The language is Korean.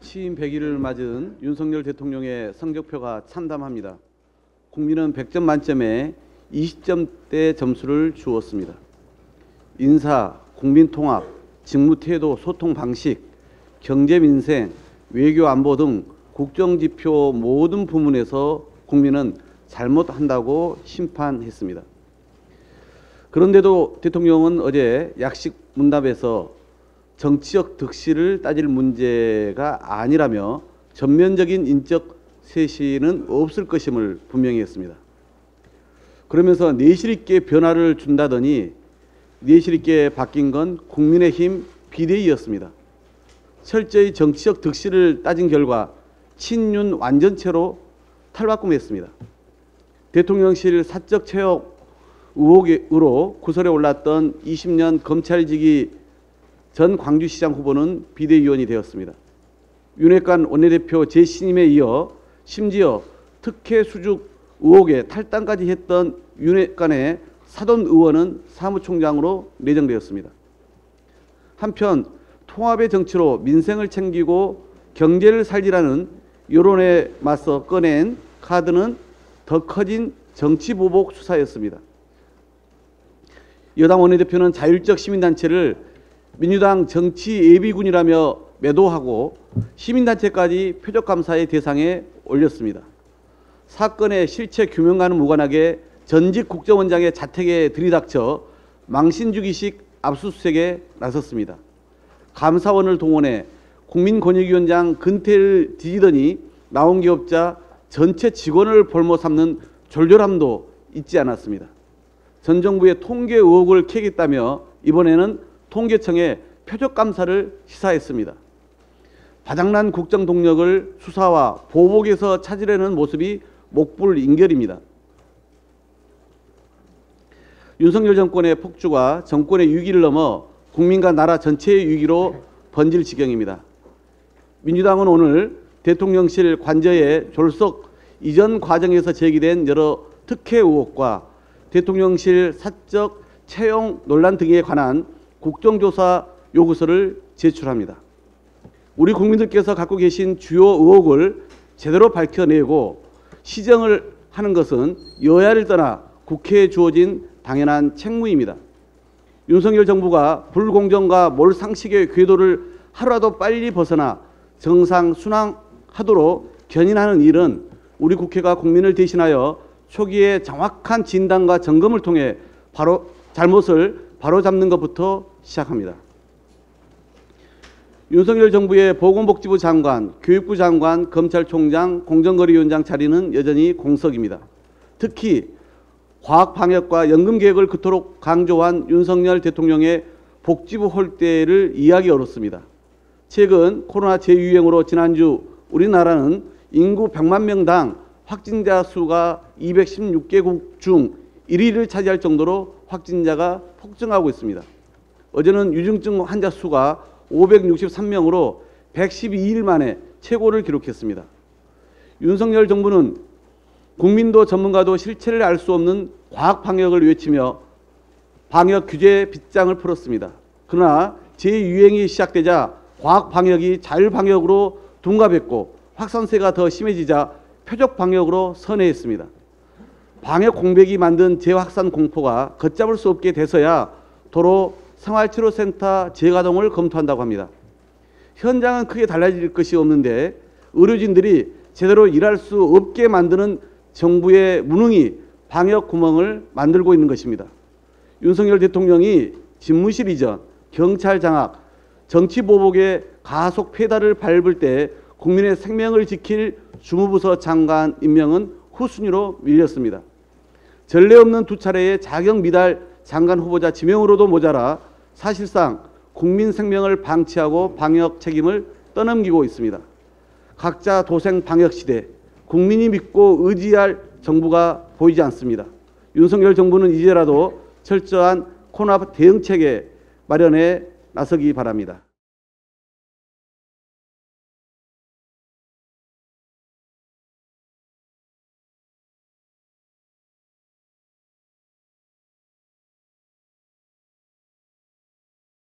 취임 100일을 맞은 윤석열 대통령의 성적표가 참담합니다. 국민은 100점 만점에 20점대 점수를 주었습니다. 인사, 국민통합, 직무태도, 소통 방식, 경제 민생, 외교 안보 등 국정지표 모든 부문에서 국민은 잘못한다고 심판했습니다. 그런데도 대통령은 어제 약식 문답에서 정치적 득실을 따질 문제가 아니라며 전면적인 인적 쇄신은 없을 것임을 분명히 했습니다. 그러면서 내실 있게 변화를 준다더니 내실 있게 바뀐 건 국민의힘 비대위였습니다. 철저히 정치적 득실을 따진 결과 친윤 완전체로 탈바꿈했습니다. 대통령실 사적 채용 의혹으로 구설에 올랐던 20년 검찰직위 전 광주시장 후보는 비대위원이 되었습니다. 윤핵관 원내대표 재신임에 이어 심지어 특혜 수juk 의혹에 탈당까지 했던 윤핵관의 사돈 의원은 사무총장으로 내정되었습니다. 한편 통합의 정치로 민생을 챙기고 경제를 살리라는 여론에 맞서 꺼낸 카드는 더 커진 정치보복 수사였습니다. 여당 원내대표는 자율적 시민단체를 민주당 정치예비군이라며 매도하고 시민단체까지 표적감사의 대상에 올렸습니다. 사건의 실체 규명과는 무관하게 전직 국정원장의 자택에 들이닥쳐 망신주기식 압수수색에 나섰습니다. 감사원을 동원해 국민권익위원장 근태를 뒤지더니 나온 게 없자 전체 직원을 볼모 삼는 졸졸함도 잊지 않았습니다. 전 정부의 통계 의혹을 캐겠다며 이번에는 통계청에 표적감사를 시사했습니다. 바닥난 국정 동력을 수사와 보복에서 찾으려는 모습이 목불인결입니다. 윤석열 정권의 폭주가 정권의 위기를 넘어 국민과 나라 전체의 위기로 번질 지경입니다. 민주당은 오늘 대통령실 관저의 졸속 이전 과정에서 제기된 여러 특혜 의혹과 대통령실 사적 채용 논란 등에 관한 국정조사 요구서를 제출합니다. 우리 국민들께서 갖고 계신 주요 의혹을 제대로 밝혀내고 시정을 하는 것은 여야를 떠나 국회에 주어진 당연한 책무입니다. 윤석열 정부가 불공정과 몰상식의 궤도를 하루라도 빨리 벗어나 정상 순항하도록 견인하는 일은 우리 국회가 국민을 대신하여 초기에 정확한 진단과 점검을 통해 잘못을 바로잡는 것부터 시작합니다. 윤석열 정부의 보건복지부 장관, 교육부 장관, 검찰총장, 공정거래위원장 자리는 여전히 공석입니다. 특히 과학방역과 연금개혁을 그토록 강조한 윤석열 대통령의 복지부 홀대를 이해하기 어렵습니다. 최근 코로나 재유행으로 지난주 우리나라는 인구 100만 명당 확진자 수가 216개국 중 1위를 차지할 정도로 확진자가 폭증하고 있습니다. 어제는 유증증 환자 수가 563명으로 112일 만에 최고를 기록했습니다. 윤석열 정부는 국민도 전문가도 실체를 알 수 없는 과학 방역을 외치며 방역 규제 빗장을 풀었습니다. 그러나 재유행이 시작되자 과학 방역이 자율 방역으로 둔갑했고 확산세가 더 심해지자 표적 방역으로 선회했습니다. 방역 공백이 만든 재확산 공포가 걷잡을 수 없게 돼서야 도로 생활치료센터 재가동을 검토한다고 합니다. 현장은 크게 달라질 것이 없는데 의료진들이 제대로 일할 수 없게 만드는 정부의 무능이 방역 구멍을 만들고 있는 것입니다. 윤석열 대통령이 집무실 이전, 경찰 장악, 정치 보복의 가속 페달을 밟을 때 국민의 생명을 지킬 주무부서 장관 임명은 후순위로 밀렸습니다. 전례 없는 두 차례의 자격 미달 장관 후보자 지명으로도 모자라 사실상 국민 생명을 방치하고 방역 책임을 떠넘기고 있습니다. 각자 도생 방역 시대, 국민이 믿고 의지할 정부가 보이지 않습니다. 윤석열 정부는 이제라도 철저한 코로나 대응체계 마련에 나서기 바랍니다.